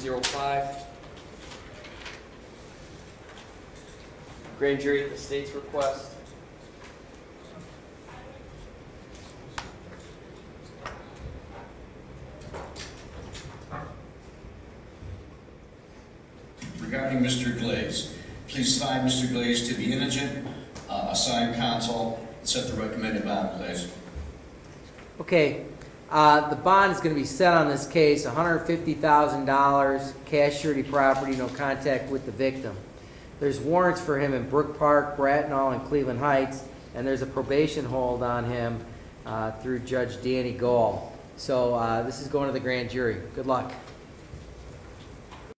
205. Grand jury at the state's request. Regarding Mr. Glaze, please assign Mr. Glaze to the indigent, assign counsel, and set the recommended bond, please. Okay, the bond is going to be set on this case, $150,000, cash surety property, no contact with the victim. There's warrants for him in Brook Park, Bracknell, and Cleveland Heights, and there's a probation hold on him through Judge Danny Gall. So this is going to the grand jury. Good luck.